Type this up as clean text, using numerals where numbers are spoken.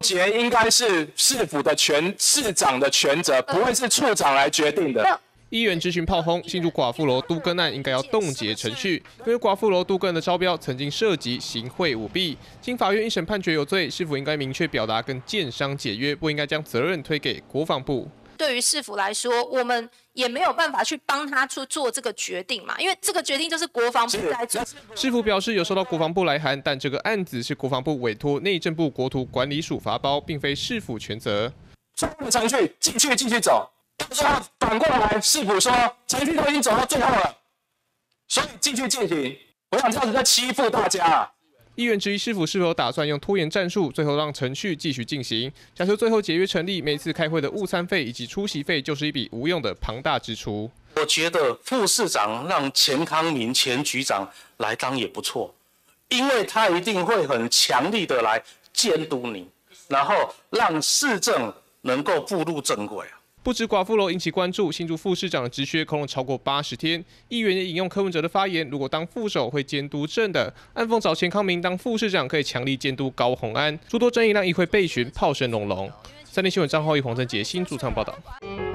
节应该是市府的市长的权责，不会是处长来决定的。 议员质询炮轰，新竹寡妇楼都更案应该要冻结程序，因为寡妇楼都更的招标曾经涉及行贿舞弊，经法院一审判决有罪，市府应该明确表达跟建商解约，不应该将责任推给国防部。 对于市府来说，我们也没有办法去帮他去做这个决定嘛，因为这个决定就是国防部在做。 市府表示有收到国防部来函，但这个案子是国防部委托内政部国土管理署发包，并非市府全责。 所有的程序继续走，到时候反过来市府说程序都已经走到最后了，所以继续进行。我想这样子在欺负大家啊！ 议员质疑市府是否打算用拖延战术，最后让程序继续进行。假设最后解约成立，每次开会的误餐费以及出席费就是一笔无用的庞大支出。 我觉得副市长让钱康明前局长来当也不错，因为他一定会很强力的来监督你，然后让市政能够步入正轨。 不止寡妇楼引起关注，新竹副市长的职缺空了超过80天。议员也引用柯文哲的发言，如果当副手会监督政的，暗讽找钱康明当副市长可以强力监督高虹安，诸多争议让议会备询炮声隆隆。3立新闻张浩义、黄正杰新竹场报道。